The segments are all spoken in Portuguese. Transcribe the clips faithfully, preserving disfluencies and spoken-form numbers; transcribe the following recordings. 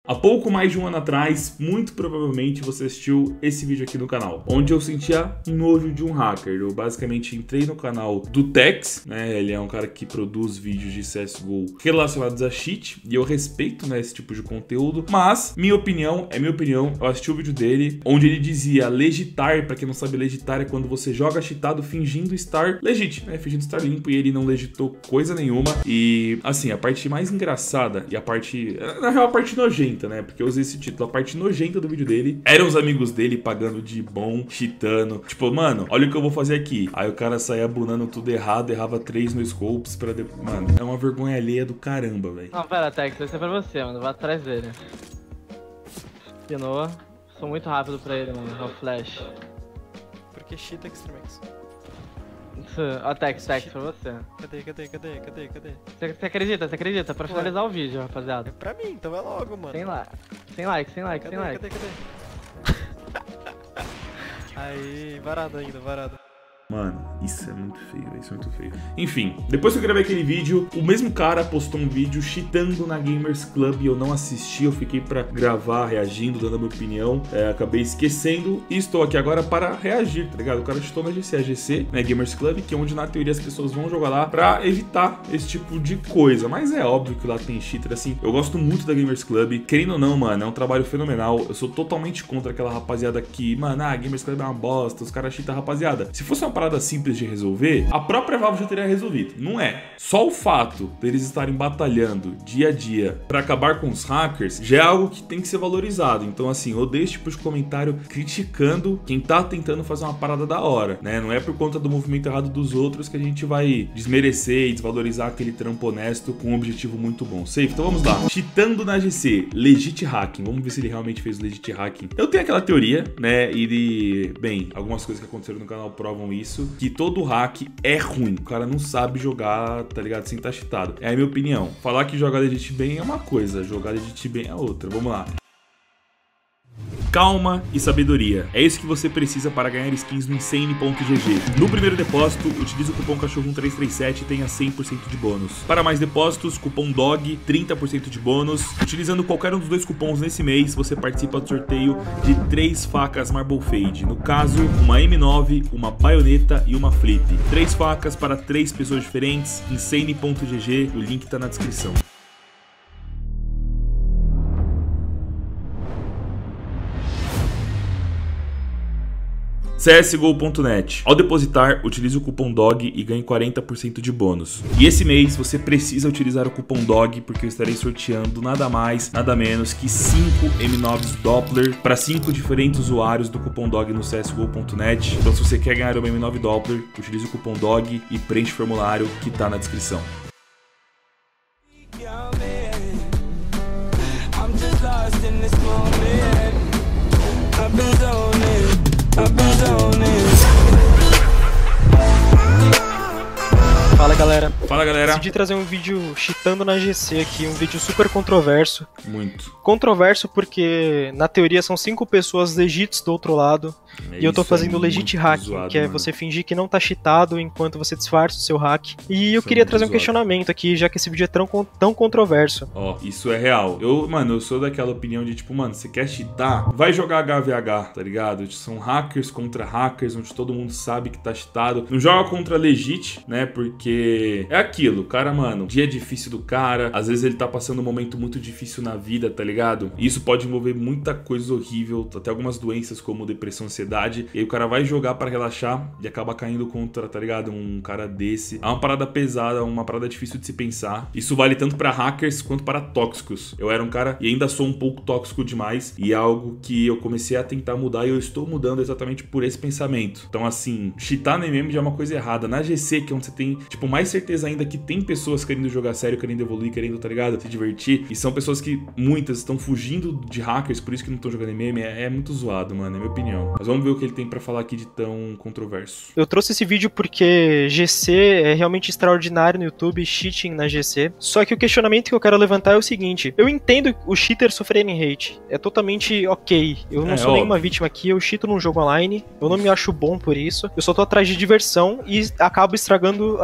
Há pouco mais de um ano atrás, muito provavelmente você assistiu esse vídeo aqui no canal, onde eu sentia nojo de um hacker. Eu basicamente entrei no canal do Tex, né? Ele é um cara que produz vídeos de C S G O relacionados a cheat, e eu respeito, né, esse tipo de conteúdo, mas minha opinião é minha opinião. Eu assisti o vídeo dele, onde ele dizia legitar. Pra quem não sabe, legitar é quando você joga cheatado fingindo estar legit, né? Fingindo estar limpo, e ele não legitou coisa nenhuma. E, assim, a parte mais engraçada e a parte... na real, a parte nojenta, né? Porque eu usei esse título. A parte nojenta do vídeo dele eram os amigos dele pagando de bom, cheatando. Tipo, mano, olha o que eu vou fazer aqui. Aí o cara saía bunando tudo errado, errava três no scopes pra... De... Mano, é uma vergonha alheia do caramba, velho. Não, pera, Tex, esse é pra você, mano. Vai atrás dele. Pinou. Sou muito rápido pra ele, mano. É o flash. Porque cheat Extremex. Ó, Tex, Tex, pra você. Cadê, cadê, cadê, cadê, cadê? Você, você acredita, você acredita? Pra finalizar o vídeo, rapaziada. É pra mim, então é logo, mano. Sem like, sem like, sem like, Cadê, sem like. cadê, cadê? Aí, varado ainda, varado. Mano, isso é muito feio, isso é muito feio. Enfim, depois que eu gravei aquele vídeo, o mesmo cara postou um vídeo cheatando na Gamers Club e eu não assisti, eu fiquei pra gravar, reagindo, dando a minha opinião, é, acabei esquecendo e estou aqui agora para reagir, tá ligado? O cara cheatou na G C, a G C, né, Gamers Club, que é onde na teoria as pessoas vão jogar lá pra evitar esse tipo de coisa, mas é óbvio que lá tem cheater, assim. Eu gosto muito da Gamers Club, querendo ou não, mano, é um trabalho fenomenal. Eu sou totalmente contra aquela rapaziada que, mano, ah, a Gamers Club é uma bosta, os caras cheatam, rapaziada. Se fosse uma parada simples de resolver, a própria Valve já teria resolvido. Não é. Só o fato deles estarem batalhando dia a dia pra acabar com os hackers já é algo que tem que ser valorizado. Então, assim, eu odeio esse tipo de comentário criticando quem tá tentando fazer uma parada da hora, né? Não é por conta do movimento errado dos outros que a gente vai desmerecer e desvalorizar aquele trampo honesto com um objetivo muito bom. Safe, então vamos lá. Cheatando na G C, legit hacking. Vamos ver se ele realmente fez legit hacking. Eu tenho aquela teoria, né? E, de... bem, algumas coisas que aconteceram no canal provam isso, que todo hack é ruim. O cara não sabe jogar, tá ligado? Sem estar cheatado. É a minha opinião. Falar que jogar legit bem é uma coisa, jogar legit bem é outra. Vamos lá. Calma e sabedoria. É isso que você precisa para ganhar skins no Insane ponto G G. No primeiro depósito, utilize o cupom cachorro um três três sete e tenha cem por cento de bônus. Para mais depósitos, cupom D O G, trinta por cento de bônus. Utilizando qualquer um dos dois cupons nesse mês, você participa do sorteio de três facas Marble Fade. No caso, uma M nove, uma baioneta e uma flip. Três facas para três pessoas diferentes. Insane ponto G G, o link tá na descrição. C S G O ponto net. Ao depositar, utilize o cupom D O G e ganhe quarenta por cento de bônus. E esse mês você precisa utilizar o cupom D O G porque eu estarei sorteando nada mais, nada menos que cinco M nove Doppler para cinco diferentes usuários do cupom D O G no C S G O ponto net. Então, se você quer ganhar uma M nove Doppler, utilize o cupom D O G e preenche o formulário que tá na descrição. Fala, galera. Fala, galera. Decidi trazer um vídeo cheatando na G C aqui, um vídeo super controverso. Muito. Controverso porque, na teoria, são cinco pessoas legits do outro lado. É, e eu tô isso é fazendo legit muito hacking, zoado, que é mano. você fingir que não tá cheatado enquanto você disfarça o seu hack. E eu Isso é queria muito trazer um zoado. questionamento aqui, já que esse vídeo é tão, tão controverso. Ó, isso é real. Eu, mano, eu sou daquela opinião de tipo, mano, você quer cheatar? Vai jogar H V H, tá ligado? São hackers contra hackers, onde todo mundo sabe que tá cheatado. Não joga contra legit, né? Porque é aquilo, o cara, mano, dia difícil do cara, às vezes ele tá passando um momento muito difícil na vida, tá ligado? E isso pode envolver muita coisa horrível, até algumas doenças como depressão, ansiedade. E aí o cara vai jogar pra relaxar e acaba caindo contra, tá ligado? Um cara desse. É uma parada pesada, uma parada difícil de se pensar. Isso vale tanto pra hackers quanto para tóxicos. Eu era um cara e ainda sou um pouco tóxico demais. E é algo que eu comecei a tentar mudar e eu estou mudando exatamente por esse pensamento. Então, assim, cheatar no M M já é uma coisa errada. Na G C, que é onde você tem, tipo, mais certeza ainda que tem pessoas querendo jogar sério, querendo evoluir, querendo, tá ligado? Se divertir. E são pessoas que, muitas, estão fugindo de hackers, por isso que não estão jogando M M. É, é muito zoado, mano, é minha opinião. Mas vamos ver o que ele tem pra falar aqui de tão controverso. Eu trouxe esse vídeo porque G C é realmente extraordinário no YouTube, cheating na G C. Só que o questionamento que eu quero levantar é o seguinte: eu entendo os cheaters sofrerem hate, é totalmente ok. Eu não É, sou óbvio. nenhuma vítima aqui, eu cheato num jogo online, eu não me acho bom por isso. Eu só tô atrás de diversão e acabo estragando a diversão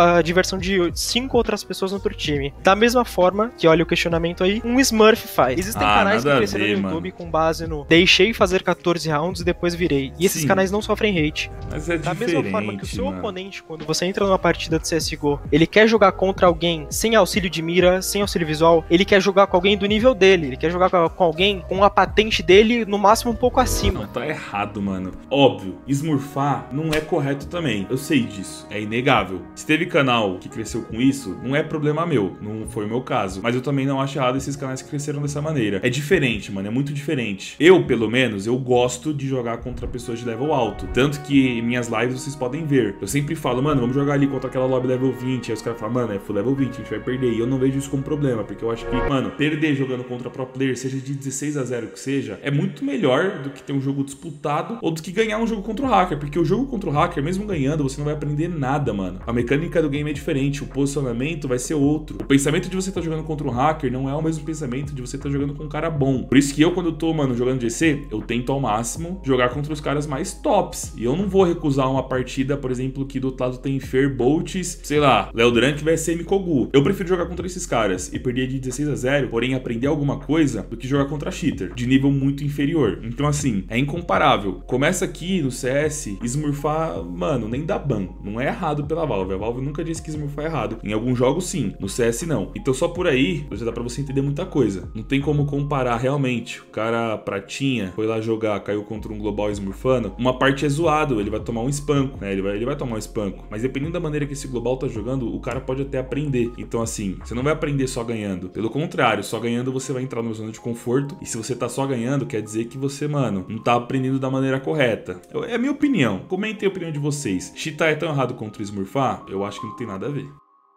versão de cinco outras pessoas no outro time. Da mesma forma que, olha o questionamento aí, um Smurf faz. Existem Ah, canais que nada a cresceram ver, no YouTube mano. com base no deixei fazer quatorze rounds e depois virei. E esses Sim. canais não sofrem hate. Mas é Da diferente, mesma forma que o seu mano. oponente, quando você entra numa partida de C S G O, ele quer jogar contra alguém sem auxílio de mira, sem auxílio visual, ele quer jogar com alguém do nível dele, ele quer jogar com com alguém com a patente dele no máximo um pouco acima. Não, tá errado, mano. Óbvio, smurfar não é correto também. Eu sei disso. É inegável. Se teve canal que cresceu com isso, não é problema meu. Não foi o meu caso. Mas eu também não acho errado esses canais que cresceram dessa maneira. É diferente, mano. É muito diferente. Eu, pelo menos, eu gosto de jogar contra pessoas de level alto. Tanto que em minhas lives vocês podem ver. Eu sempre falo, mano, vamos jogar ali contra aquela lobby level vinte. Aí os caras falam, mano, é full level vinte, a gente vai perder. E eu não vejo isso como problema. Porque eu acho que, mano, perder jogando contra pro player, seja de dezesseis a zero que seja, é muito melhor do que ter um jogo disputado ou do que ganhar um jogo contra o hacker. Porque o jogo contra o hacker, mesmo ganhando, você não vai aprender nada, mano. A mecânica do game é diferente, o posicionamento vai ser outro. O pensamento de você estar jogando contra um hacker não é o mesmo pensamento de você estar jogando com um cara bom. Por isso que eu, quando eu tô, mano, jogando G C, eu tento ao máximo jogar contra os caras mais tops. E eu não vou recusar uma partida, por exemplo, que do outro lado tem Fer, Boltz, sei lá, Léo Drank versus M Kogu. Eu prefiro jogar contra esses caras e perder de dezesseis a zero, porém aprender alguma coisa, do que jogar contra cheater, de nível muito inferior. Então, assim, é incomparável. Começa aqui no C S, smurfar, mano, nem dá ban. Não é errado pela Valve. A Valve nunca disse que smurfar é errado. Em alguns jogos, sim. No C S, não. Então, só por aí, já dá pra você entender muita coisa. Não tem como comparar realmente. O cara pratinha, foi lá jogar, caiu contra um global smurfando. Uma parte é zoado, ele vai tomar um espanco, né? Ele vai, ele vai tomar um espanco. Mas dependendo da maneira que esse global tá jogando, o cara pode até aprender. Então, assim, você não vai aprender só ganhando. Pelo contrário, só ganhando você vai entrar numa zona de conforto. E se você tá só ganhando, quer dizer que você, mano, não tá aprendendo da maneira correta. Eu, é a minha opinião. Comentem a opinião de vocês. Cheatar é tão errado contra o smurfar? Eu acho que não tem nada a ver.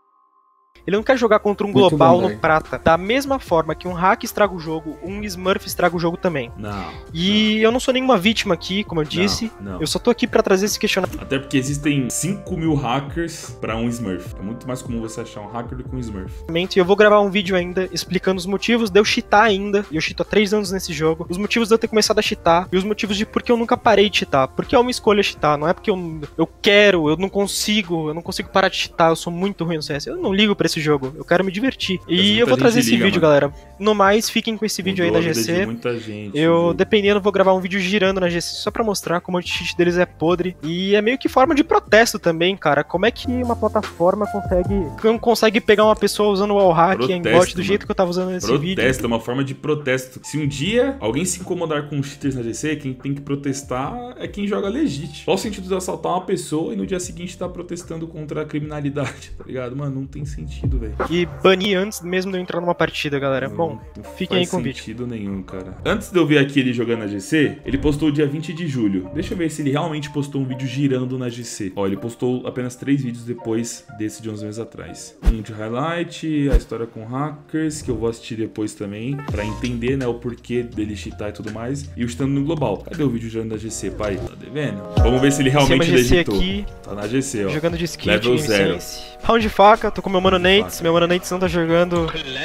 Ele não quer jogar contra um Muito global bom, no velho. prata. Da mesma forma que um hack estraga o jogo, um Smurf estraga o jogo também. Não. E eu não sou nenhuma vítima aqui, como eu disse. Não, não. Eu só tô aqui pra trazer esse questionamento. Até porque existem cinco mil hackers pra um Smurf. É muito mais comum você achar um hacker do que um Smurf. E eu vou gravar um vídeo ainda explicando os motivos de eu cheatar ainda. E eu cheato há três anos nesse jogo. Os motivos de eu ter começado a cheatar. E os motivos de por que eu nunca parei de cheatar. Porque é uma escolha cheatar. Não é porque eu, eu quero, eu não consigo. Eu não consigo parar de cheatar. Eu sou muito ruim no C S. Eu não ligo pra esse jogo. Eu quero me divertir. Mas E muita eu vou gente trazer esse liga, vídeo, mano. galera. No mais, fiquem com esse vídeo aí Mudou da a G vida de C. muita gente, Eu, viu? dependendo, vou gravar um vídeo girando na G C só pra mostrar como o cheat deles é podre. E é meio que forma de protesto também, cara. Como é que uma plataforma consegue não consegue pegar uma pessoa usando o wallhack e Protesto, aimbot do mano. jeito que eu tava usando nesse vídeo? Protesto, é uma forma de protesto. Se um dia alguém se incomodar com cheaters na G C, quem tem que protestar é quem joga legit. Qual o sentido de assaltar uma pessoa e no dia seguinte tá protestando contra a criminalidade, tá ligado? Mano, não tem sentido, velho. E banir antes mesmo de eu entrar numa partida, galera. Não- Bom, não fiquem aí faz com o vídeo. sentido nenhum, cara. Antes de eu ver aqui ele jogando na G C, ele postou dia vinte de julho. Deixa eu ver se ele realmente postou um vídeo girando na G C. Ó, ele postou apenas três vídeos depois desse de onze meses atrás. Um de highlight, a história com hackers, que eu vou assistir depois também, pra entender, né, o porquê dele cheatar e tudo mais. E o estando no global. Cadê o vídeo girando na G C, pai? Tá devendo? Vamos ver se ele realmente Chama G C legitou. aqui, Tá na G C, ó. jogando de skit, Level Game zero. Sense. Round de faca, tô com meu mano Round de Nates. faca. Meu mano Nates não tá jogando.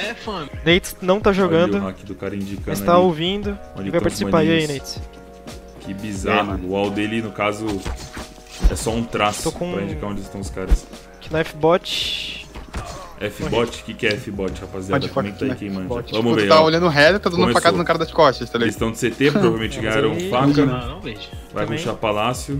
Nates não tá Olha jogando, o hack do cara indicando mas tá ali. ouvindo. Onde Ele vai estão os participar aí, maninhos. Nates. Que bizarro. o wall dele, no caso, é só um traço Tô com- pra indicar onde estão os caras. Knifebot. F-bot? O que, que é F-bot, rapaziada? Pode Comenta aí focar, quem manja. Bot. Vamos Tipo, ver, tu tá ó. olhando reto, tá dando uma Começou. facada no cara das costas, tá Eles ligado? estão de C T, provavelmente ganharam aí. faca. Não, não vejo. Vai Também. rushar palácio.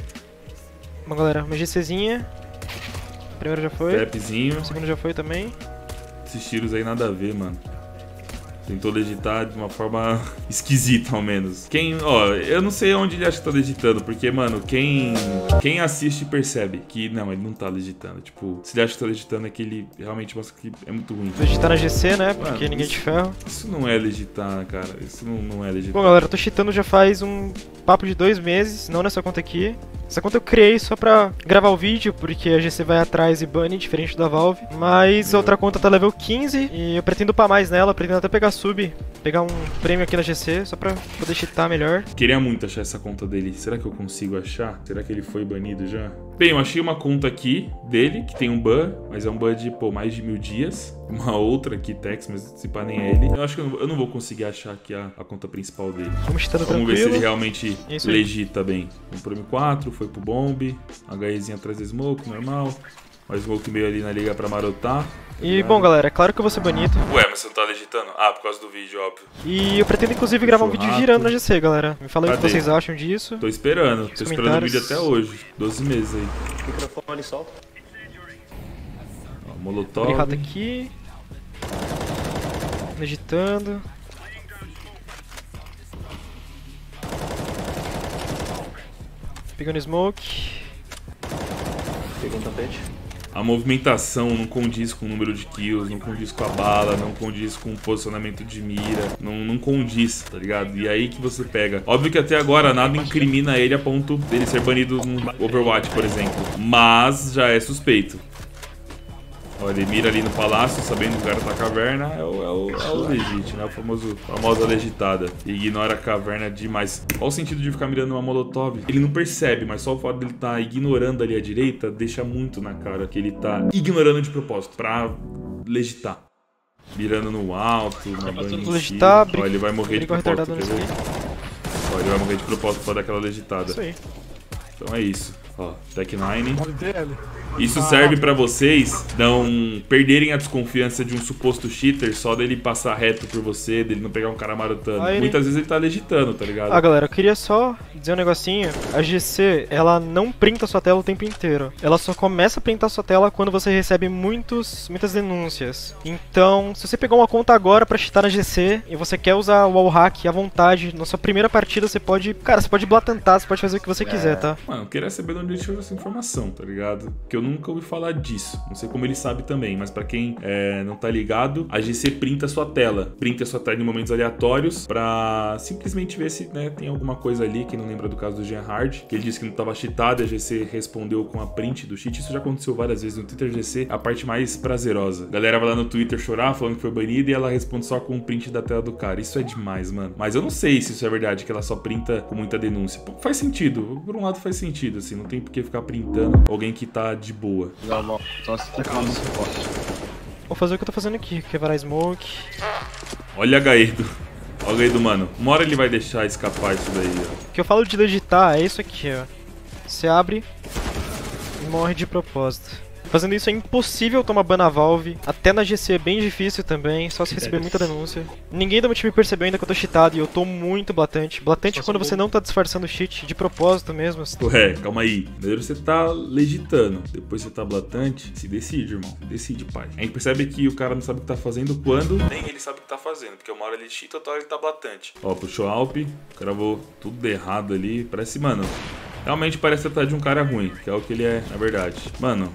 Uma galera, uma GCzinha. A primeira já foi. Trapzinho. A segunda já foi também. Esses tiros aí nada a ver, mano. Tentou legitar de uma forma esquisita, ao menos. Quem, ó, eu não sei onde ele acha que tá legitando, porque, mano, quem quem assiste percebe que, não, ele não tá legitando. Tipo, se ele acha que tá legitando é que ele realmente mostra que é muito ruim. Vou digitar na G C, né? Porque Mano, ninguém isso- te ferra. Isso não é legitar, cara. Isso não, não é legitar. Bom, galera, eu tô cheatando já faz um papo de dois meses, não nessa conta aqui. Essa conta eu criei só pra gravar o vídeo, porque a G C vai atrás e bane, diferente da Valve. Mas a outra conta tá level quinze e eu pretendo upar mais nela, pretendo até pegar sub, pegar um prêmio aqui na G C, só pra poder cheatar melhor. Queria muito achar essa conta dele. Será que eu consigo achar? Será que ele foi banido já? Bem, eu achei uma conta aqui dele, que tem um ban, mas é um ban de, pô, mais de mil dias. Uma outra aqui, Tex, mas se pá nem é ele. Eu acho que eu não, eu não vou conseguir achar aqui a, a conta principal dele. Vamos cheatando Vamos ver se ele tranquilo. realmente Isso aí. legita bem. Um prêmio quatro, foi pro bomb. HEzinho atrás da smoke, normal. Mais um Smoke meio ali na liga pra marotar. E, bom, galera, é claro que eu vou ser banido. Ué, mas você não tá legitando? Ah, por causa do vídeo, óbvio. E eu pretendo, inclusive, gravar um vídeo Churrasco. girando na G C, galera. Me fala aí o que Cadê? vocês acham disso. Tô esperando. Tô esperando o comentários. vídeo até hoje. doze meses aí. Microfone solta. Ó, Molotov. Abri rato aqui. Legitando. Pegando smoke. Peguei um tapete. A movimentação não condiz com o número de kills, não condiz com a bala, não condiz com o posicionamento de mira, não, não condiz, tá ligado? E aí que você pega. Óbvio que até agora nada incrimina ele a ponto dele ser banido no Overwatch, por exemplo. Mas já é suspeito. Olha, ele mira ali no palácio, sabendo que o cara tá na caverna, é o, é o, é o legit, né? O famoso, famosa legitada. E ignora a caverna demais. Qual o sentido de ficar mirando uma molotov? Ele não percebe, mas só o fato dele tá ignorando ali a direita deixa muito na cara que ele tá ignorando de propósito, pra legitar. Mirando no alto, na banha em Legitar, cima. Ó, ele vai morrer de briga propósito, retardada quer ver? nesse Ó, ele vai morrer de propósito pra dar aquela legitada. Isso aí. Então é isso. Ó, Tech nine. Isso serve pra vocês não perderem a desconfiança de um suposto cheater só dele passar reto por você, dele não pegar um cara marotando. Ah, ele- Muitas vezes ele tá legitando, tá ligado? Ah, galera, eu queria só dizer um negocinho. A G C, ela não printa sua tela o tempo inteiro. Ela só começa a printar sua tela quando você recebe muitos, muitas denúncias. Então, se você pegou uma conta agora pra cheatar na G C e você quer usar o wallhack à vontade, na sua primeira partida você pode... Cara, você pode blatantar, você pode fazer o que você quiser, tá? Mano, eu queria saber de onde ele tirou essa informação, tá ligado? Porque eu nunca ouvi falar disso. Não sei como ele sabe também, mas pra quem é, não tá ligado, a G C printa sua tela. Printa sua tela em momentos aleatórios pra simplesmente ver se né, tem alguma coisa ali. Quem não lembra do caso do Jean Hard, que ele disse que não tava cheatado e a G C respondeu com a print do cheat. Isso já aconteceu várias vezes no Twitter G C, a parte mais prazerosa. A galera vai lá no Twitter chorar, falando que foi banida e ela responde só com um print da tela do cara. Isso é demais, mano. Mas eu não sei se isso é verdade, que ela só printa com muita denúncia. Pô, faz sentido. Por um lado faz sentido, assim. Não tem por que ficar printando alguém que tá de boa. Não, não. Só se tacar uma música forte. Vou fazer o que eu tô fazendo aqui, quebrar smoke. Olha Gaedo. Olha o Gaedo, mano. Uma hora ele vai deixar escapar isso daí, ó. O que eu falo de legitar é isso aqui, ó. Você abre e morre de propósito. Fazendo isso é impossível tomar ban na Valve. Até na G C é bem difícil também, só se receber muita denúncia. Ninguém do meu time percebeu ainda que eu tô cheatado e eu tô muito blatante. Blatante é quando você não tá disfarçando o cheat, de propósito mesmo. Ué, calma aí. Primeiro você tá legitando, depois você tá blatante. Se decide, irmão. Decide, pai. A gente percebe que o cara não sabe o que tá fazendo quando nem ele sabe o que tá fazendo. Porque uma hora ele cheata, outra hora ele tá blatante. Ó, puxou Alp, gravou tudo errado ali. Parece, mano, realmente parece tratar de um cara ruim, que é o que ele é, na verdade. Mano,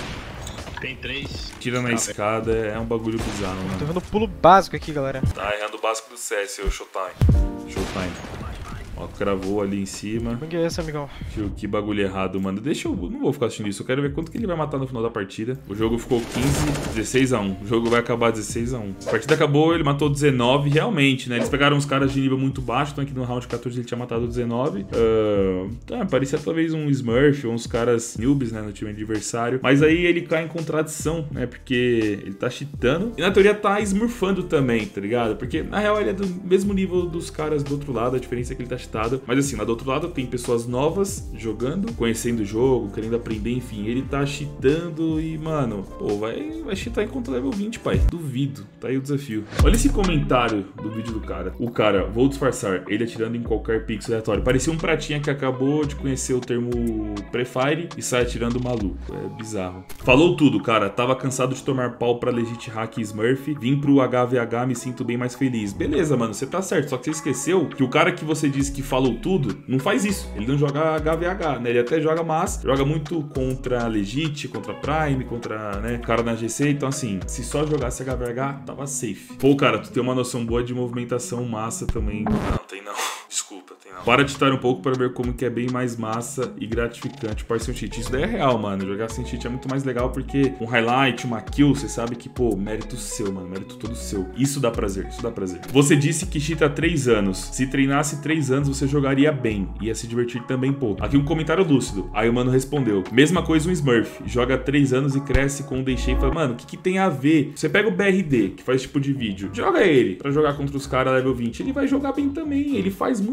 Tem três. tira na escada é um bagulho bizarro, Tô mano. vendo pulo básico aqui, galera. Tá errando o básico do C S, o Showtime. Showtime. Ó, gravou ali em cima. Como que é esse, amigão? Tio, que bagulho errado, mano. Deixa eu... Não vou ficar assistindo isso. Eu quero ver quanto que ele vai matar no final da partida. O jogo ficou quinze, dezesseis a um. O jogo vai acabar dezesseis a um. A partida acabou, ele matou dezenove. Realmente, né? Eles pegaram uns caras de nível muito baixo. Então aqui no round quatorze ele tinha matado dezenove. Uh... Ah, parecia talvez um Smurf ou uns caras noobs, né? No time adversário. Mas aí ele cai em contradição, né? Porque ele tá cheatando. E na teoria tá smurfando também, tá ligado? Porque na real ele é do mesmo nível dos caras do outro lado. A diferença é que ele tá cheatado. Mas assim, lá do outro lado tem pessoas novas jogando, conhecendo o jogo, querendo aprender, enfim. Ele tá cheatando e, mano, pô, vai, vai cheatar enquanto level vinte, pai. Duvido. Tá aí o desafio. Olha esse comentário do vídeo do cara. O cara, vou disfarçar, ele atirando em qualquer pixel aleatório. Parecia um pratinha que acabou de conhecer o termo Prefire e sai atirando maluco. É bizarro. Falou tudo, cara. Tava cansado de tomar pau pra legit hack Smurf. Vim pro H V H, me sinto bem mais feliz. Beleza, mano, você tá certo. Só que você esqueceu que o cara que você disse que falou tudo, não faz isso. Ele não joga H V H, né? Ele até joga, mas joga muito contra Legit, contra Prime, contra, né, cara na G C. Então, assim, se só jogasse H V H, tava safe. Pô, cara, tu tem uma noção boa de movimentação massa também. Não, tem não. Desculpa, tem não. Para de estar um pouco para ver como que é bem mais massa e gratificante para sem cheat. Isso daí é real, mano. Jogar sem cheat é muito mais legal porque um highlight, uma kill, você sabe que, pô, mérito seu, mano. Mérito todo seu. Isso dá prazer, isso dá prazer. Você disse que cheata há três anos. Se treinasse três anos, você jogaria bem. Ia se divertir também, pô. Aqui um comentário lúcido. Aí o mano respondeu. Mesma coisa um Smurf. Joga três anos e cresce com um deixei. Fala, mano, o que que tem a ver? Você pega o B R D, que faz tipo de vídeo. Joga ele pra jogar contra os caras level vinte. Ele vai jogar bem também. Ele faz muitos vídeos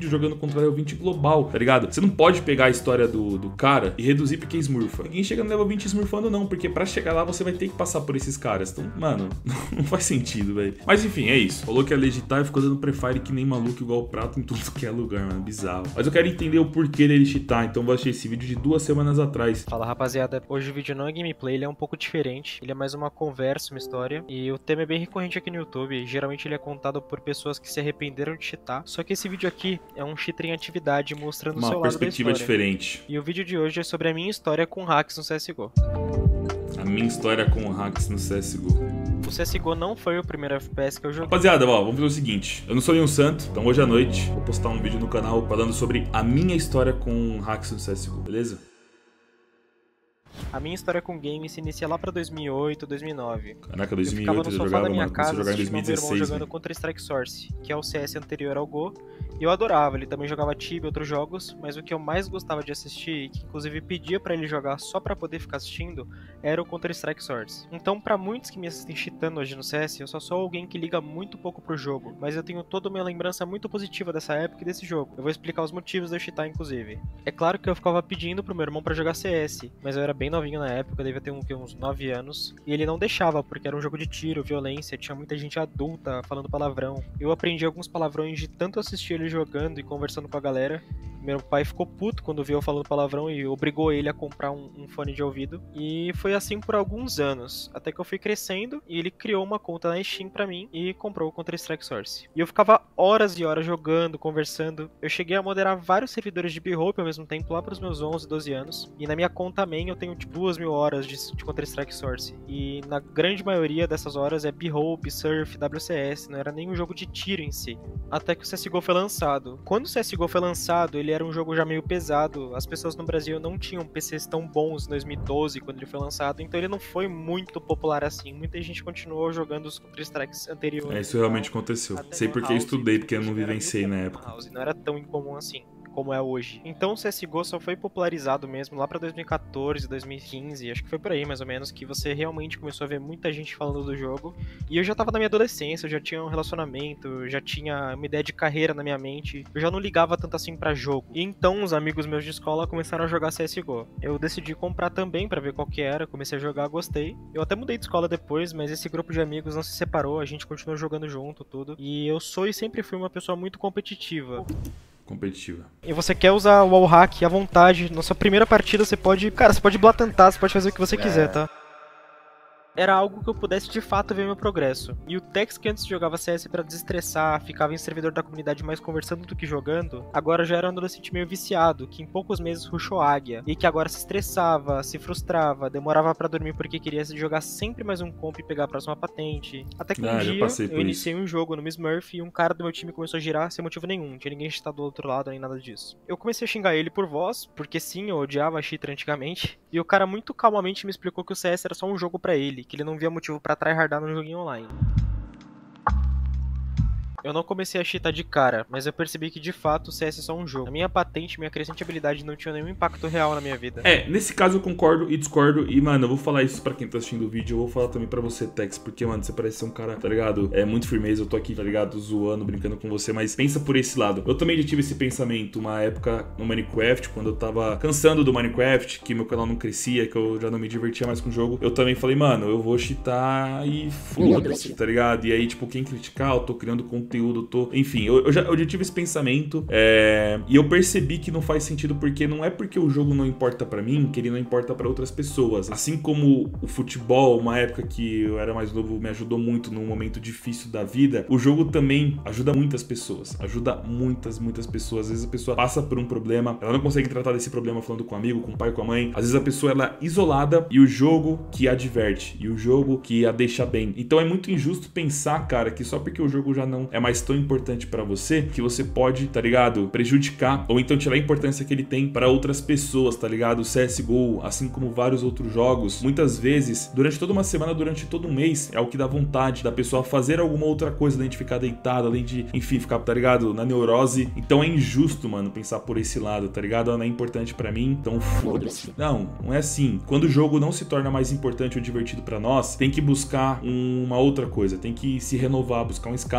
vídeo jogando contra level vinte global, tá ligado? Você não pode pegar a história do, do cara e reduzir porque é smurfa. Ninguém chega no level vinte smurfando não, porque pra chegar lá você vai ter que passar por esses caras. Então, mano, não faz sentido, velho. Mas enfim, é isso. Falou que ia legitar e ficou dando prefire que nem maluco, igual o prato em tudo que é lugar, mano. Bizarro. Mas eu quero entender o porquê dele cheatar, então vou assistir esse vídeo de duas semanas atrás. Fala, rapaziada. Hoje o vídeo não é gameplay, ele é um pouco diferente. Ele é mais uma conversa, uma história. E o tema é bem recorrente aqui no YouTube. Geralmente ele é contado por pessoas que se arrependeram de cheatar. Só que esse vídeo aqui é um cheater em atividade, mostrando o seu Uma lado da perspectiva história. diferente. E o vídeo de hoje é sobre a minha história com hacks no C S G O. A minha história com hacks no C S G O. O C S G O não foi o primeiro F P S que eu joguei. Rapaziada, ó, vamos fazer o seguinte. Eu não sou nenhum santo, então hoje à noite vou postar um vídeo no canal falando sobre a minha história com hacks no C S G O, beleza? A minha história com games se inicia lá pra dois mil e oito, dois mil e nove. Caraca, dois mil e Eu oito eu ficava no sofá jogava, da minha mano. Comecei a casa jogar em dois mil e assistindo meu irmão dezesseis, jogando velho. Counter-Strike Source, que é o C S anterior ao Go. E eu adorava, ele também jogava Tibia e outros jogos, mas o que eu mais gostava de assistir, e que inclusive pedia pra ele jogar só pra poder ficar assistindo, era o Counter-Strike Source. Então, pra muitos que me assistem cheatando hoje no C S, eu só sou alguém que liga muito pouco pro jogo, mas eu tenho toda uma lembrança muito positiva dessa época e desse jogo. Eu vou explicar os motivos de eu cheatar, inclusive. É claro que eu ficava pedindo pro meu irmão pra jogar C S, mas eu era bem novinho na época, eu devia ter um, uns nove anos, e ele não deixava, porque era um jogo de tiro, violência, tinha muita gente adulta falando palavrão. Eu aprendi alguns palavrões de tanto assistir ele jogando e conversando com a galera. Meu pai ficou puto quando viu eu falando palavrão e obrigou ele a comprar um, um fone de ouvido. E foi assim por alguns anos, até que eu fui crescendo e ele criou uma conta na Steam pra mim e comprou o Counter-Strike Source. E eu ficava horas e horas jogando, conversando. Eu cheguei a moderar vários servidores de B-Hope ao mesmo tempo, lá pros meus onze, doze anos. E na minha conta main eu tenho tipo duas mil horas de, de Counter-Strike Source. E na grande maioria dessas horas é B-Hope, Surf, W C S, não era nem um jogo de tiro em si. Até que o C S G O foi lançado. Quando o C S G O foi lançado, ele era um jogo já meio pesado. As pessoas no Brasil não tinham P Cs tão bons em dois mil e doze, quando ele foi lançado, então ele não foi muito popular assim. Muita gente continuou jogando os Counter-Strikes anteriores. É, isso realmente aconteceu. Até Sei no porque eu House, estudei, porque eu não era vivenciei muito na comum época. no House, não era tão incomum assim como é hoje. Então o C S G O só foi popularizado mesmo lá pra dois mil e quatorze, dois mil e quinze, acho que foi por aí mais ou menos, que você realmente começou a ver muita gente falando do jogo. E eu já tava na minha adolescência, eu já tinha um relacionamento, eu já tinha uma ideia de carreira na minha mente, eu já não ligava tanto assim pra jogo. E então os amigos meus de escola começaram a jogar C S G O. Eu decidi comprar também pra ver qual que era, comecei a jogar, gostei. Eu até mudei de escola depois, mas esse grupo de amigos não se separou, a gente continuou jogando junto, tudo. E eu sou e sempre fui uma pessoa muito competitiva. Competitiva. E você quer usar o wallhack à vontade, na sua primeira partida você pode... Cara, você pode blatantar, você pode fazer o que você quiser, tá? Era algo que eu pudesse de fato ver meu progresso. E o Tex, que antes jogava C S pra desestressar, ficava em servidor da comunidade mais conversando do que jogando, agora já era um adolescente meio viciado, que em poucos meses rushou águia, e que agora se estressava, se frustrava, demorava pra dormir porque queria jogar sempre mais um comp e pegar a próxima patente. Até que um Ah, já dia passei por eu iniciei isso. um jogo no Miss Murphy e um cara do meu time começou a girar sem motivo nenhum, não tinha ninguém cheatado do outro lado nem nada disso. Eu comecei a xingar ele por voz, porque sim, eu odiava a cheater antigamente, e o cara muito calmamente me explicou que o C S era só um jogo pra ele, que ele não via motivo pra tryhardar no joguinho online. Eu não comecei a cheatar de cara, mas eu percebi que de fato o C S é só um jogo. A minha patente, minha crescente habilidade não tinha nenhum impacto real na minha vida. É, nesse caso eu concordo e discordo. E, mano, eu vou falar isso pra quem tá assistindo o vídeo. Eu vou falar também pra você, Tex. Porque, mano, você parece ser um cara, tá ligado? É muito firmeza. Eu tô aqui, tá ligado? Zoando, brincando com você. Mas pensa por esse lado. Eu também já tive esse pensamento uma época no Minecraft, quando eu tava cansando do Minecraft, que meu canal não crescia, que eu já não me divertia mais com o jogo. Eu também falei, mano, eu vou cheatar e foda-se, tá ligado? E aí, tipo, quem criticar, eu tô criando conteúdo, eu tô... Enfim, eu, eu, já, eu já tive esse pensamento é... e eu percebi que não faz sentido, porque não é porque o jogo não importa pra mim que ele não importa pra outras pessoas. Assim como o futebol, uma época que eu era mais novo, me ajudou muito num momento difícil da vida, o jogo também ajuda muitas pessoas. Ajuda muitas, muitas pessoas. Às vezes a pessoa passa por um problema, ela não consegue tratar desse problema falando com um amigo, com o pai, com a mãe. Às vezes a pessoa ela é isolada e o jogo que a diverte, e o jogo que a deixa bem. Então é muito injusto pensar, cara, que só porque o jogo já não é mais tão importante pra você, que você pode, tá ligado, prejudicar ou então tirar a importância que ele tem pra outras pessoas, tá ligado? O C S G O, assim como vários outros jogos, muitas vezes, durante toda uma semana, durante todo um mês, é o que dá vontade da pessoa fazer alguma outra coisa, além de ficar deitado, além de, enfim, ficar, tá ligado, na neurose. Então é injusto, mano, pensar por esse lado, tá ligado? Não é importante pra mim, então foda-se. Não, não é assim. Quando o jogo não se torna mais importante ou divertido pra nós, tem que buscar um, uma outra coisa, tem que se renovar, buscar um escape. Não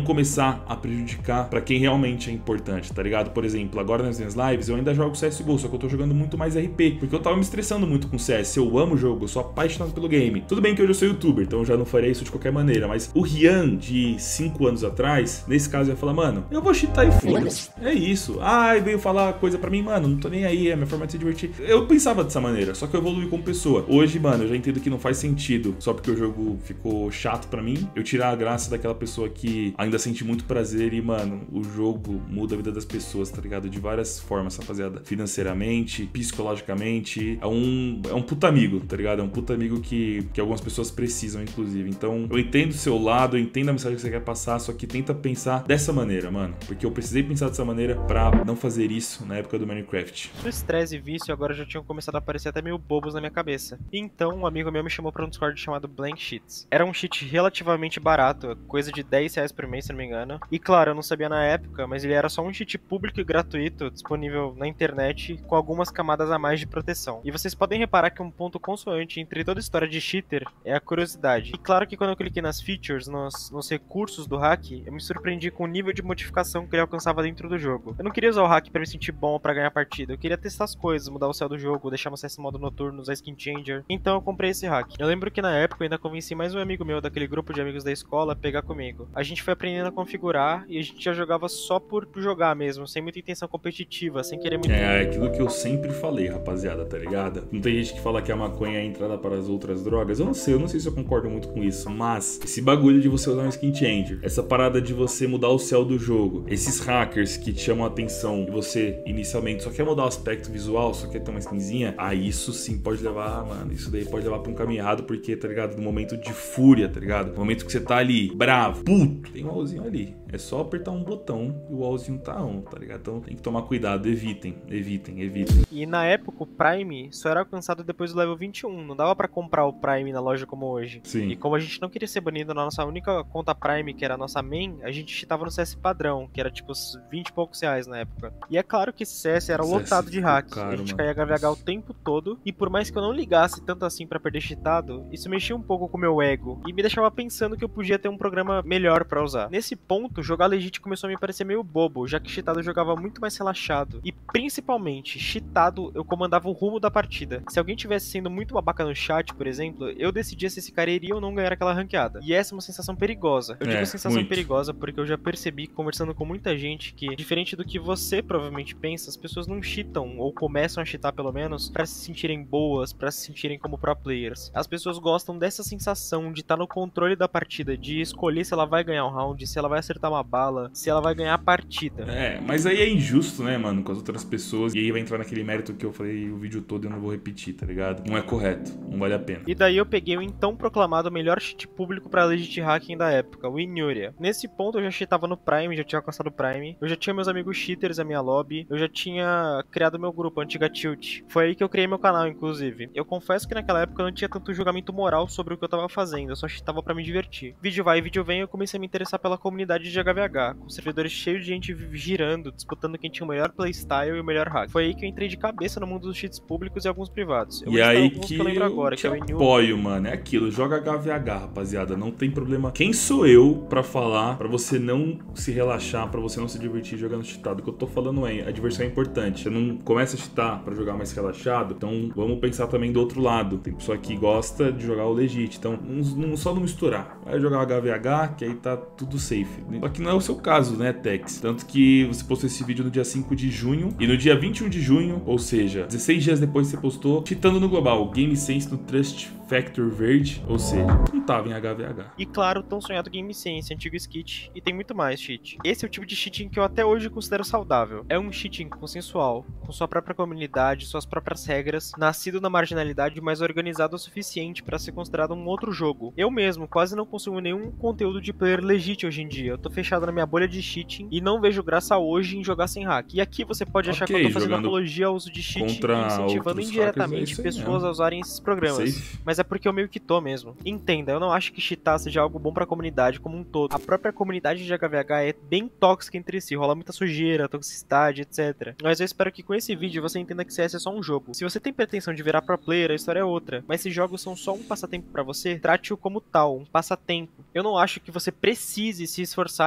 começar a prejudicar pra quem realmente é importante, tá ligado? Por exemplo, agora nas minhas lives eu ainda jogo C S G O, só que eu tô jogando muito mais R P, porque eu tava me estressando muito com C S. Eu amo o jogo, eu sou apaixonado pelo game. Tudo bem que hoje eu sou youtuber, então eu já não faria isso de qualquer maneira, mas o Rian de cinco anos atrás, nesse caso, ia falar, mano, eu vou cheatar e foda-se. É isso. Ai, veio falar coisa pra mim, mano, não tô nem aí, é minha forma de se divertir. Eu pensava dessa maneira, só que eu evolui como pessoa. Hoje, mano, eu já entendo que não faz sentido, só porque o jogo ficou chato pra mim, eu tirar a graça daquela pessoa que ainda sente muito prazer e, mano, o jogo muda a vida das pessoas, tá ligado? De várias formas, rapaziada. Financeiramente, psicologicamente. É um, é um puta amigo, tá ligado? É um puta amigo que, que algumas pessoas precisam, inclusive. Então, eu entendo o seu lado, eu entendo a mensagem que você quer passar, só que tenta pensar dessa maneira, mano. Porque eu precisei pensar dessa maneira pra não fazer isso na época do Minecraft. O estresse e vício agora já tinham começado a aparecer até meio bobos na minha cabeça. Então, um amigo meu me chamou pra um Discord chamado Blank Sheets. Era um cheat relativamente barato, coisa de dez reais por mês, se não me engano. E claro, eu não sabia na época, mas ele era só um cheat público e gratuito, disponível na internet, com algumas camadas a mais de proteção. E vocês podem reparar que um ponto consoante entre toda a história de cheater é a curiosidade. E claro que quando eu cliquei nas features, nos, nos recursos do hack, eu me surpreendi com o nível de modificação que ele alcançava dentro do jogo. Eu não queria usar o hack pra me sentir bom ou pra ganhar partida, eu queria testar as coisas, mudar o céu do jogo, deixar meu C S modo noturno, usar skin changer. Então eu comprei esse hack. Eu lembro que na época eu ainda convenci mais um amigo meu daquele grupo de amigos da escola a pegar comigo. A gente foi aprendendo a configurar e a gente já jogava só por jogar mesmo, sem muita intenção competitiva, sem querer muito... É, aquilo que eu sempre falei, rapaziada, tá ligado? Não tem gente que fala que a maconha é a entrada para as outras drogas. Eu não sei, eu não sei se eu concordo muito com isso, mas esse bagulho de você usar um skin changer, essa parada de você mudar o céu do jogo, esses hackers que te chamam a atenção e você inicialmente só quer mudar o aspecto visual, só quer ter uma skinzinha, ah, isso sim pode levar, mano, isso daí pode levar pra um caminho errado, porque, tá ligado? No momento de fúria, tá ligado? No momento que você tá ali, bravo, puto, tem um wallzinho ali. É só apertar um botão e o wallzinho tá on, tá ligado? Então tem que tomar cuidado, evitem, evitem, evitem. E na época o Prime só era alcançado depois do level vinte e um, não dava pra comprar o Prime na loja como hoje. Sim. E como a gente não queria ser banido na nossa única conta Prime, que era a nossa main, a gente cheatava no C S padrão, que era tipo vinte e poucos reais na época. E é claro que esse C S era C S lotado de hacks, caro, a gente mano. caía H V H o tempo todo, e por mais que eu não ligasse tanto assim pra perder cheatado, isso mexia um pouco com o meu ego, e me deixava pensando que eu podia ter um programa melhor pra usar. Nesse ponto, jogar legit começou a me parecer meio bobo, já que cheatado eu jogava muito mais relaxado, e principalmente, cheatado eu comandava o rumo da partida. Se alguém tivesse sendo muito babaca no chat, por exemplo, eu decidia se esse cara iria ou não ganhar aquela ranqueada. E essa é uma sensação perigosa. Eu É, digo sensação muito. perigosa porque eu já percebi, conversando com muita gente, que diferente do que você provavelmente pensa, as pessoas não cheatam, ou começam a cheatar pelo menos, pra se sentirem boas, pra se sentirem como pro players. As pessoas gostam dessa sensação de estar no controle da partida, de escolher se ela vai ganhar um round, se ela vai acertar uma bala, se ela vai ganhar a partida. É, mas aí é injusto, né, mano, com as outras pessoas. E aí vai entrar naquele mérito que eu falei o vídeo todo e eu não vou repetir, tá ligado? Não é correto, não vale a pena. E daí eu peguei o então proclamado melhor cheat público pra legit hacking da época, o Inuria. Nesse ponto eu já cheatava no Prime, já tinha alcançado o Prime, eu já tinha meus amigos cheaters, a minha lobby, eu já tinha criado meu grupo, Antiga Tilt. Foi aí que eu criei meu canal, inclusive. Eu confesso que naquela época eu não tinha tanto julgamento moral sobre o que eu tava fazendo, eu só cheatava pra me divertir. Vídeo vai, vídeo vem, eu comecei a me interessar pela comunidade de H V H, com servidores cheios de gente girando, disputando quem tinha o melhor playstyle e o melhor hack. Foi aí que eu entrei de cabeça no mundo dos cheats públicos e alguns privados. Eu E aí alguns que eu lembro eu agora, te que é o Inu. apoio, mano. É aquilo, joga H V H, rapaziada. Não tem problema. Quem sou eu pra falar, pra você não se relaxar, pra você não se divertir jogando cheatado? O que eu tô falando é, a diversão é importante. Você não começa a cheatar pra jogar mais relaxado, então vamos pensar também do outro lado. Tem pessoa que gosta de jogar o legit, então não, não, só não misturar. Vai jogar H V H, que aí tá tudo safe. Só que não é o seu caso, né, Tex? Tanto que você postou esse vídeo no dia cinco de junho, e no dia vinte e um de junho, ou seja, dezesseis dias depois você postou, cheatando no global, GameSense no Trust Factor verde, ou seja, não tava em H V H. E claro, o tão sonhado GameSense, antigo skit, e tem muito mais cheat. Esse é o tipo de cheating que eu até hoje considero saudável. É um cheating consensual, com sua própria comunidade, suas próprias regras, nascido na marginalidade, mas organizado o suficiente para ser considerado um outro jogo. Eu mesmo quase não consumo nenhum conteúdo de player legit hoje em dia. Eu tô fechado na minha bolha de cheating e não vejo graça hoje em jogar sem hack. E aqui você pode achar Ok, que eu tô fazendo jogando apologia ao uso de cheat e contra incentivando outros indiretamente hackers, é isso aí pessoas mesmo. a usarem esses programas. Safe. Mas é porque eu meio que tô mesmo. Entenda, eu não acho que cheatar seja algo bom pra comunidade como um todo. A própria comunidade de H V H é bem tóxica entre si, rola muita sujeira, toxicidade, etcétera. Mas eu espero que com esse vídeo você entenda que C S é só um jogo. Se você tem pretensão de virar pro player, a história é outra. Mas se jogos são só um passatempo pra você, trate-o como tal, um passatempo. Eu não acho que você precise se esforçar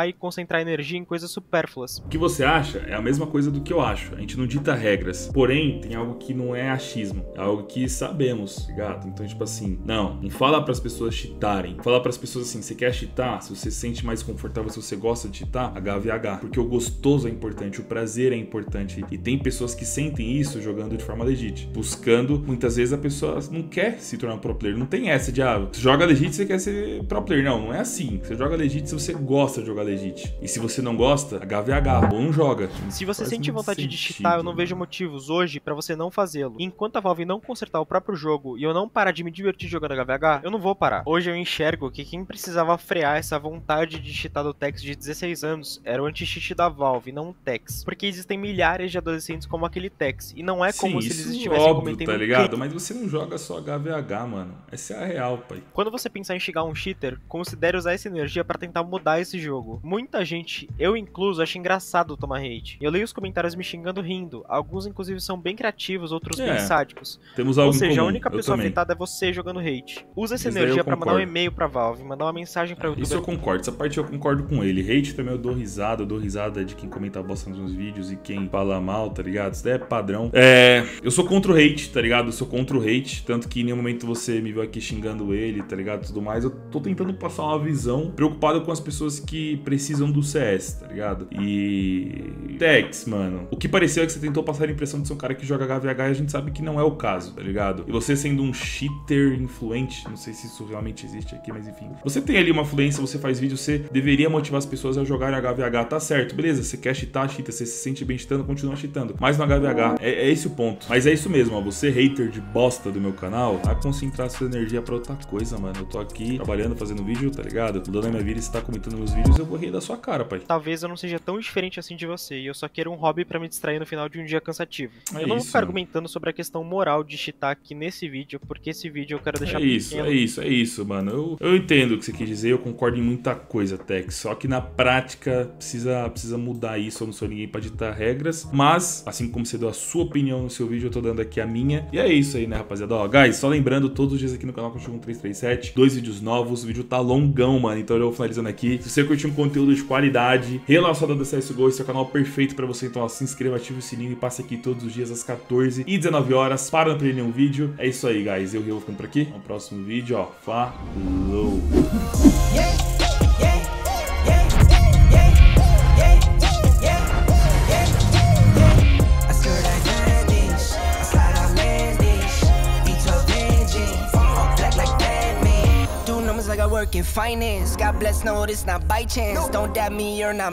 cheatar e concentrar energia em coisas supérfluas. O que você acha é a mesma coisa do que eu acho. A gente não dita regras. Porém, tem algo que não é achismo. É algo que sabemos, ligado? Então, tipo assim, não, não fala pras pessoas cheatarem. Fala pras pessoas assim, você quer cheatar? Se você se sente mais confortável, se você gosta de cheatar, H V H. Porque o gostoso é importante, o prazer é importante. E tem pessoas que sentem isso jogando de forma legit. Buscando, muitas vezes a pessoa não quer se tornar pro player. Não tem essa de, ah, você joga legit, você quer ser pro player. Não, não é assim. Você joga legit se você gosta de jogar legit. E se você não gosta, H V H, ou não joga. Se você Faz sente muito vontade de sentido, cheatar, eu não né? vejo motivos hoje pra você não fazê-lo. Enquanto a Valve não consertar o próprio jogo e eu não parar de me divertir jogando H V H, eu não vou parar. Hoje eu enxergo que quem precisava frear essa vontade de cheatar do Tex de dezesseis anos era o anti-cheat da Valve, não o Tex. Porque existem milhares de adolescentes como aquele Tex, e não é como Sim, se eles isso estivessem óbvio, cometendo tá um ligado? crime. Mas você não joga só H V H, mano. Essa é a real, pai. Quando você pensar em chegar um cheater, considere usar essa energia pra tentar mudar esse jogo. Muita gente, eu incluso, acha engraçado tomar hate. Eu leio os comentários me xingando rindo. Alguns inclusive são bem criativos, outros É, bem sádicos. Temos algo Ou seja, em comum. a única Eu pessoa também. afetada é você jogando hate. Usa essa Isso daí eu energia pra mandar um concordo. e-mail pra Valve, mandar uma mensagem pra YouTube. Isso eu concordo, essa parte eu concordo com ele. Hate também eu dou risada, eu dou risada de quem comenta bosta nos meus vídeos e quem fala mal, tá ligado? Isso daí é padrão. É, eu sou contra o hate, tá ligado? Eu sou contra o hate, tanto que em nenhum momento você me viu aqui xingando ele, tá ligado? Tudo mais. Eu tô tentando passar uma visão preocupado com as pessoas que precisam do C S, tá ligado? E... Tex, mano, o que pareceu é que você tentou passar a impressão de ser um cara que joga H V H e a gente sabe que não é o caso, tá ligado? E você sendo um cheater influente, não sei se isso realmente existe aqui, mas enfim. Você tem ali uma fluência, você faz vídeo, você deveria motivar as pessoas a jogarem H V H, tá certo, beleza, você quer cheatar, cheata, você se sente bem cheatando, continua cheatando. Mas no H V H, é, é esse o ponto. Mas é isso mesmo, ó, você hater de bosta do meu canal, vai concentrar sua energia pra outra coisa, mano. Eu tô aqui trabalhando, fazendo vídeo, tá ligado? Mudando a minha vida, e você tá comentando meus vídeos, eu vou rir da sua cara, pai. Talvez eu não seja tão diferente assim de você, e eu só quero um hobby pra me distrair no final de um dia cansativo. É eu não vou isso, ficar mano. argumentando sobre a questão moral de cheatar aqui nesse vídeo, porque esse vídeo eu quero deixar É isso, pequeno. é isso, é isso, mano. Eu, eu entendo o que você quis dizer, eu concordo em muita coisa, Tex. Só que na prática precisa, precisa mudar isso. Eu não sou ninguém pra ditar regras. Mas, assim como você deu a sua opinião no seu vídeo, eu tô dando aqui a minha. E é isso aí, né, rapaziada? Ó, guys, só lembrando, todos os dias aqui no canal Contigo três três sete, dois vídeos novos. O vídeo tá longão, mano. Então eu vou finalizando aqui. Se você curtiu um conteúdo de qualidade relacionado a C S G O, esse é o canal perfeito pra você. Então, ó, se inscreva, ative o sininho e passe aqui todos os dias às quatorze e dezenove horas para não perder nenhum vídeo. É isso aí, guys. Eu, eu vou ficando por aqui. No próximo vídeo, ó. Falou! Like I work in finance. God bless, no, it's not by chance. Don't doubt me, you're not.